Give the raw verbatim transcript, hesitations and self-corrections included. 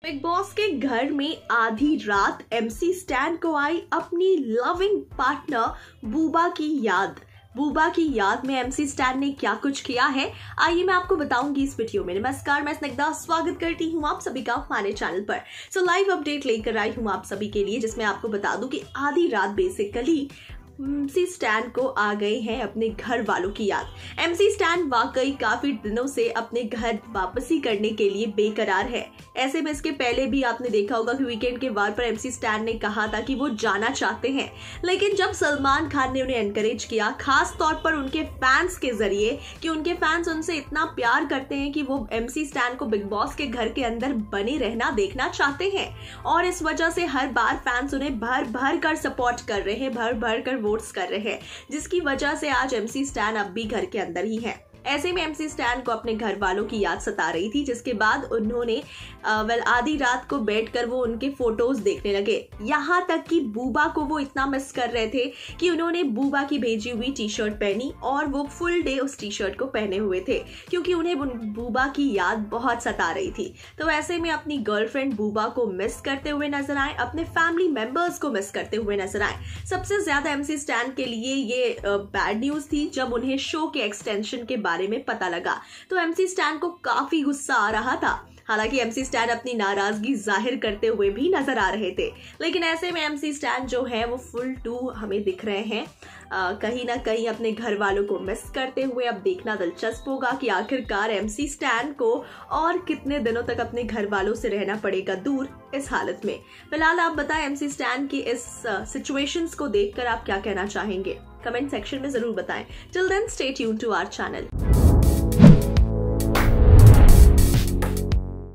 Big Boss के घर में आधी रात एमसी स्टैन को आई अपनी लविंग पार्टनर बूबा की याद। बूबा की याद में एमसी स्टैन ने क्या कुछ किया है, आइए मैं आपको बताऊंगी इस वीडियो में। नमस्कार, मैं स्निग्धा स्वागत करती हूँ आप सभी का हमारे चैनल पर। सो लाइव अपडेट लेकर आई हूँ आप सभी के लिए, जिसमें आपको बता दूं कि आधी रात बेसिकली एमसी स्टैन को आ गए हैं अपने घर वालों की याद। एमसी स्टैन वाकई काफी दिनों से अपने घर वापसी करने के लिए बेकरार है। ऐसे में इसके पहले भी आपने देखा होगा कि वीकेंड के वार पर एमसी स्टैन ने कहा था कि वो जाना चाहते हैं, लेकिन जब सलमान खान ने उन्हें एनकरेज किया, खास तौर पर उनके फैंस के जरिए, कि उनके फैंस उनसे इतना प्यार करते हैं कि वो एमसी स्टैन को बिग बॉस के घर के अंदर बने रहना देखना चाहते हैं, और इस वजह से हर बार फैंस उन्हें भर भर कर सपोर्ट कर रहे हैं, भर भर कर वोट्स कर रहे हैं, जिसकी वजह से आज एमसी स्टैन अब भी घर के अंदर ही है। ऐसे में एमसी स्टैन को अपने घर वालों की याद सता रही थी, जिसके बाद उन्होंने वेल आधी रात को बैठकर वो उनके फोटोज देखने लगे। यहाँ तक कि बूबा को वो इतना मिस कर रहे थे कि उन्होंने बूबा की भेजी हुई टी शर्ट पहनी और वो फुल डे उस टी शर्ट को पहने हुए थे, क्योंकि उन्हें बूबा की याद बहुत सता रही थी। तो ऐसे में अपनी गर्लफ्रेंड बूबा को मिस करते हुए नजर आए, अपने फैमिली मेंबर्स को मिस करते हुए नजर आए। सबसे ज्यादा एमसी स्टैन के लिए ये बैड न्यूज थी जब उन्हें शो के एक्सटेंशन के बारे में पता लगा, तो एमसी स्टैन को काफी गुस्सा आ रहा था। हालांकि एमसी स्टैन अपनी नाराजगी जाहिर करते हुए भी नजर आ रहे थे, लेकिन ऐसे में एमसी स्टैन जो है वो फुल टू हमें दिख रहे हैं आ, कहीं ना कहीं अपने घर वालों को मिस करते हुए। अब देखना दिलचस्प होगा कि आखिरकार एमसी स्टैन को और कितने दिनों तक अपने घर वालों से रहना पड़ेगा दूर इस हालत में। फिलहाल आप बताएं एमसी स्टैन की इस सिचुएशंस को देखकर आप क्या कहना चाहेंगे, कमेंट सेक्शन में जरूर बताएं। Till then stay tuned to our channel.